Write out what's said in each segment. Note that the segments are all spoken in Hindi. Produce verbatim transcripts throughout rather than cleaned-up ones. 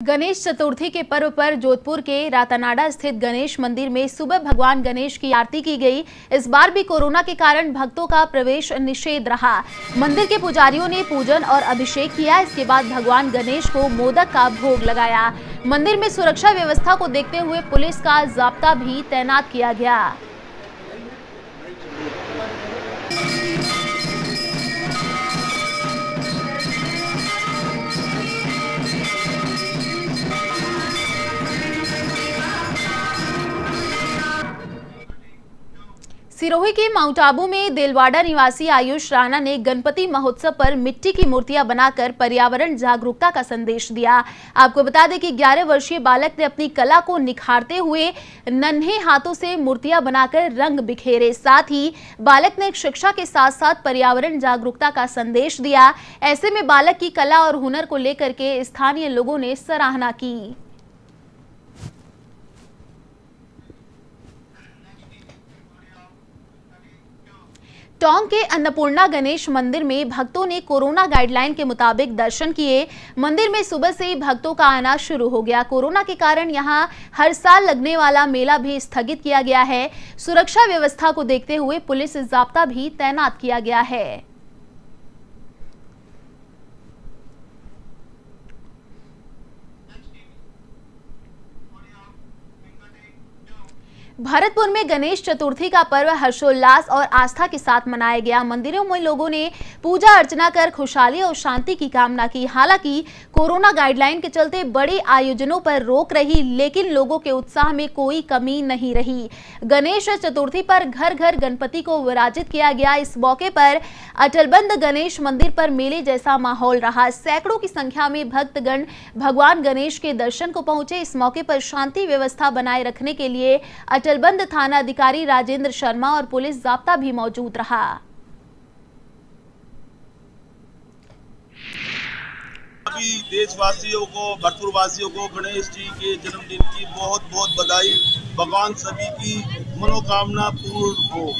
गणेश चतुर्थी के पर्व पर जोधपुर के रातानाडा स्थित गणेश मंदिर में सुबह भगवान गणेश की आरती की गई। इस बार भी कोरोना के कारण भक्तों का प्रवेश निषेध रहा। मंदिर के पुजारियों ने पूजन और अभिषेक किया। इसके बाद भगवान गणेश को मोदक का भोग लगाया। मंदिर में सुरक्षा व्यवस्था को देखते हुए पुलिस का जाब्ता भी तैनात किया गया। सिरोही के माउंट आबू में देलवाड़ा निवासी आयुष राणा ने गणपति महोत्सव पर मिट्टी की मूर्तियां बनाकर पर्यावरण जागरूकता का संदेश दिया। आपको बता दें कि ग्यारह वर्षीय बालक ने अपनी कला को निखारते हुए नन्हे हाथों से मूर्तियां बनाकर रंग बिखेरे। साथ ही बालक ने शिक्षा के साथ साथ पर्यावरण जागरूकता का संदेश दिया। ऐसे में बालक की कला और हुनर को लेकर के स्थानीय लोगों ने सराहना की। टोंक के अन्नपूर्णा गणेश मंदिर में भक्तों ने कोरोना गाइडलाइन के मुताबिक दर्शन किए। मंदिर में सुबह से ही भक्तों का आना शुरू हो गया। कोरोना के कारण यहां हर साल लगने वाला मेला भी स्थगित किया गया है। सुरक्षा व्यवस्था को देखते हुए पुलिस जाब्ता भी तैनात किया गया है। भरतपुर में गणेश चतुर्थी का पर्व हर्षोल्लास और आस्था के साथ मनाया गया। मंदिरों में लोगों ने पूजा अर्चना कर खुशहाली और शांति की कामना की। हालांकि कोरोना गाइडलाइन के चलते बड़े आयोजनों पर रोक रही, लेकिन लोगों के उत्साह में कोई कमी नहीं रही। गणेश चतुर्थी पर घर घर गणपति को विराजित किया गया। इस मौके पर अटलबंद गणेश मंदिर पर मेले जैसा माहौल रहा। सैकड़ों की संख्या में भक्तगण भगवान गणेश के दर्शन को पहुंचे। इस मौके पर शांति व्यवस्था बनाए रखने के लिए अटलबंद थाना अधिकारी राजेंद्र शर्मा और पुलिस जाब्ता भी मौजूद रहा। सभी देशवासियों को, भरतपुर वासियों को गणेश जी के जन्मदिन की बहुत बहुत बधाई। भगवान सभी की मनोकामना पूर्ण हो।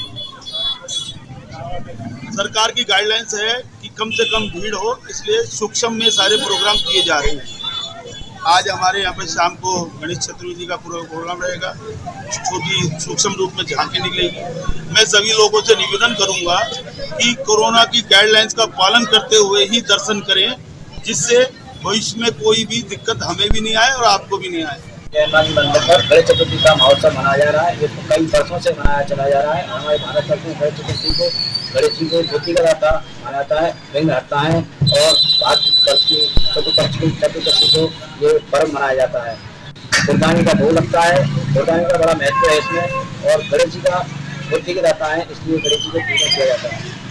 सरकार की गाइडलाइंस है कि कम से कम भीड़ हो, इसलिए सूक्ष्म में सारे प्रोग्राम किए जा रहे हैं। आज हमारे यहाँ पे शाम को गणेश चतुर्थी का पूरा प्रोग्राम रहेगा। छोटी सूक्ष्म रूप में झांकी निकलेगी। मैं सभी लोगों से निवेदन करूंगा कि कोरोना की गाइडलाइंस का पालन करते हुए ही दर्शन करें, जिससे भविष्य में कोई भी दिक्कत हमें भी नहीं आए और आपको भी नहीं आए। मंदिर पर गणेश चतुर्थी का महोत्सव मनाया जा रहा है। ये कई वर्षों से मनाया चला जा रहा है। हमारे भारत वर्ष में गणेश चतुर्थी को गणेश जी को ज्योति का दाता माना जाता है, विघ्न हरता है और भारत की चतुर्पक्ष की चतुर्दशी को ये पर्व मनाया जाता है। कुर्बानी का भोग लगता है। कुर्बानी का बड़ा महत्व है इसमें और गणेश जी का बुद्धि के दाता है, इसलिए गणेश जी को पूजा किया जाता है।